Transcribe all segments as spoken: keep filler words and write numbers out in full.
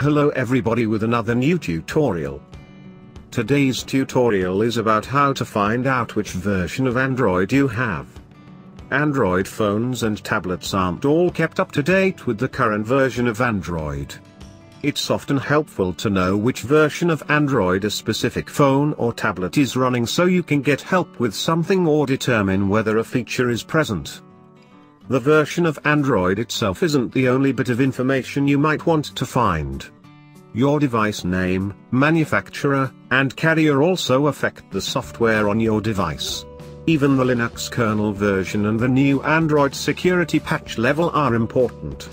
Hello everybody with another new tutorial. Today's tutorial is about how to find out which version of Android you have. Android phones and tablets aren't all kept up to date with the current version of Android. It's often helpful to know which version of Android a specific phone or tablet is running so you can get help with something or determine whether a feature is present. The version of Android itself isn't the only bit of information you might want to find. Your device name, manufacturer, and carrier also affect the software on your device. Even the Linux kernel version and the new Android security patch level are important.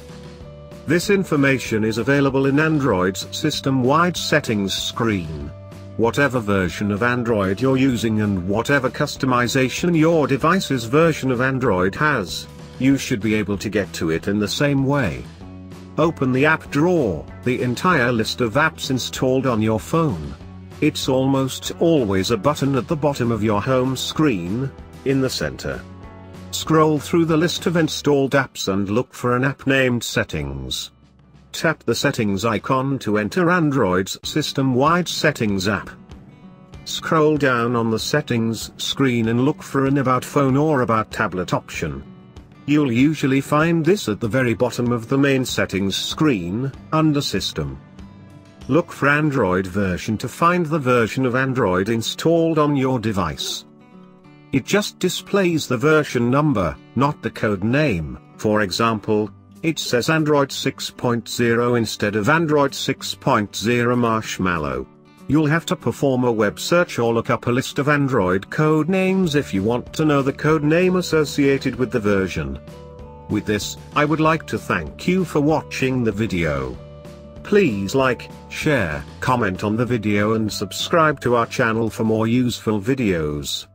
This information is available in Android's system-wide settings screen. Whatever version of Android you're using and whatever customization your device's version of Android has, you should be able to get to it in the same way. Open the app drawer, the entire list of apps installed on your phone. It's almost always a button at the bottom of your home screen, in the center. Scroll through the list of installed apps and look for an app named Settings. Tap the Settings icon to enter Android's system-wide Settings app. Scroll down on the Settings screen and look for an About Phone or About Tablet option. You'll usually find this at the very bottom of the main settings screen, under System. Look for Android version to find the version of Android installed on your device. It just displays the version number, not the code name. For example, it says Android six point zero instead of Android six point zero Marshmallow. You'll have to perform a web search or look up a list of Android code names if you want to know the code name associated with the version. With this, I would like to thank you for watching the video. Please like, share, comment on the video and subscribe to our channel for more useful videos.